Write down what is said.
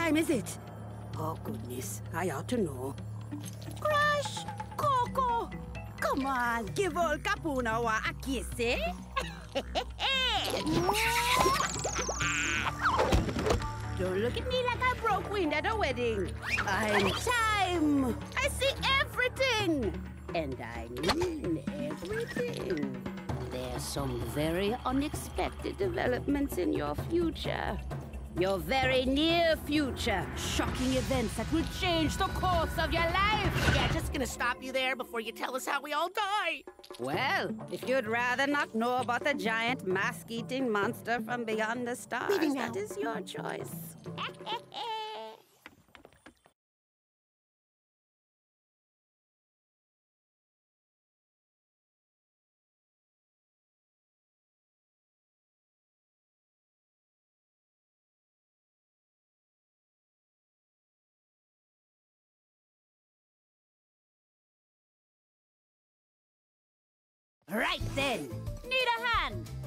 time is it? Oh, goodness. I ought to know. Crush! Coco! Come on, give old Capuna a kiss, eh? Don't look at me like I broke wind at a wedding. I'm time. I see everything. And I mean everything. There's some very unexpected developments in your future. Your very near future. Shocking events that will change the course of your life. Yeah, just gonna stop you there before you tell us how we all die. Well, if you'd rather not know about the giant mask-eating monster from beyond the stars, Leaving now. that is your choice. Right then. Need a hand?